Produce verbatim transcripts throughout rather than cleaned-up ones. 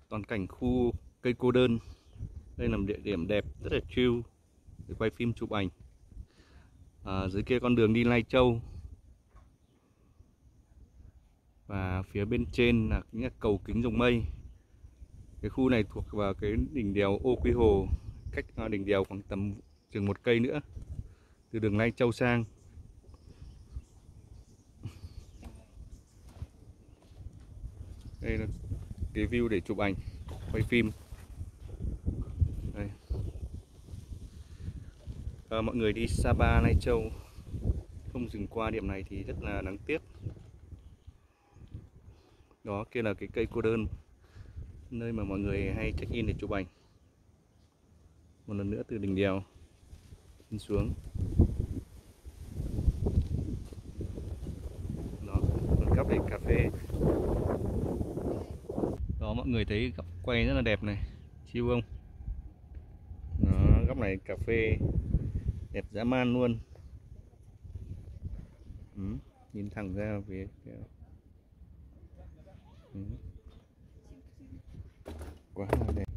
toàn cảnh khu cây cô đơn. Đây là một địa điểm đẹp, rất là chill để quay phim chụp ảnh. À, dưới kia con đường đi Lai Châu. Và phía bên trên là những cầu Kính Rồng Mây. Cái khu này thuộc vào cái đỉnh đèo Ô Quy Hồ, cách đỉnh đèo khoảng tầm chừng một cây nữa từ đường Lai Châu sang. Đây là cái view để chụp ảnh, quay phim. Đây. À, mọi người đi Sapa, Lai Châu không dừng qua điểm này thì rất là đáng tiếc. Đó kia là cái cây cô đơn, nơi mà mọi người hay check in để chụp ảnh. Một lần nữa từ đỉnh đèo lên xuống. Đó, một góc để cà phê. Đó, mọi người thấy góc quay rất là đẹp này, chill không? Đó, góc này cà phê đẹp dã man luôn. Ừ, nhìn thẳng ra phía ừ. Quá là đẹp.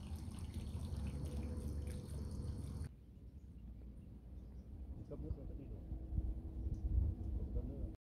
Cấp nước